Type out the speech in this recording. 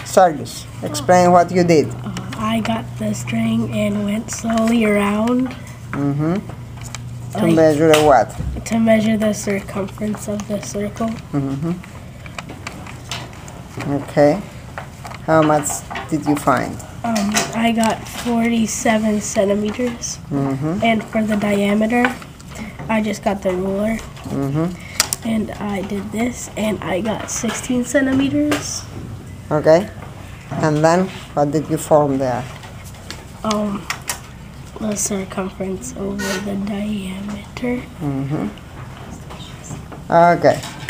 Sargis, explain what you did. I got the string and went slowly around. Mm-hmm. To measure what? To measure the circumference of the circle. Mm-hmm. Okay. How much did you find? I got 47 centimeters. Mm-hmm. And for the diameter, I just got the ruler. Mm-hmm. And I did this, and I got 16 centimeters. Okay. And then, what did you form there? The circumference over the diameter. Mm-hmm. Okay.